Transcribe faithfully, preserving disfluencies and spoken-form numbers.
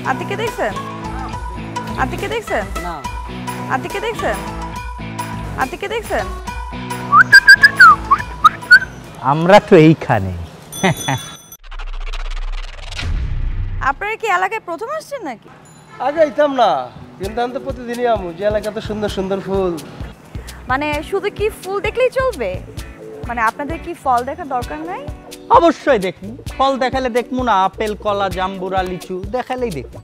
আতিকে দেখছেন? আতিকে দেখছেন? না। আতিকে দেখছেন? আতিকে দেখছেন? আমরা তো এইখানে। আপনারা কি এলাকায় প্রথম আসছেন নাকি? আগে আইতাম না, কিন্তু আমি তো প্রতিদিনই আমু, যে এলাকাতে সুন্দর সুন্দর ফুল। মানে শুধু কি ফুল দেখলেই চলবে? মানে আপনাদের কি ফল দেখার দরকার নাই? অবশ্যই দেখমু, ফল দেখালে দেখমু না? আপেল, কলা, জাম্বুরা, লিচু দেখালেই দেখমু।